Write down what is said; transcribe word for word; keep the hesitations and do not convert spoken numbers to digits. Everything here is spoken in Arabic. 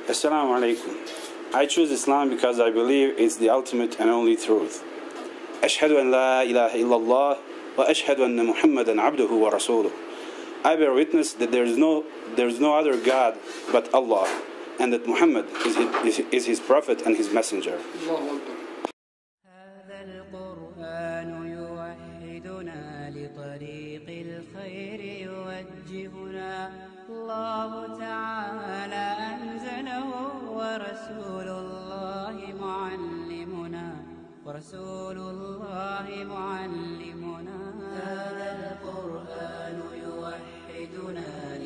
Assalamu alaikum. I choose Islam because I believe it's the ultimate and only truth. Ashhadu an la ilaha illallah wa ashhadu anna Muhammadan abduhu wa rasuluh. I bear witness that there is no there is no other God but Allah, and that Muhammad is his, is his prophet and his messenger. الله تعالى أنزله ورسول الله معلمنا ورسول الله معلمنا هذا القرآن يوحدنا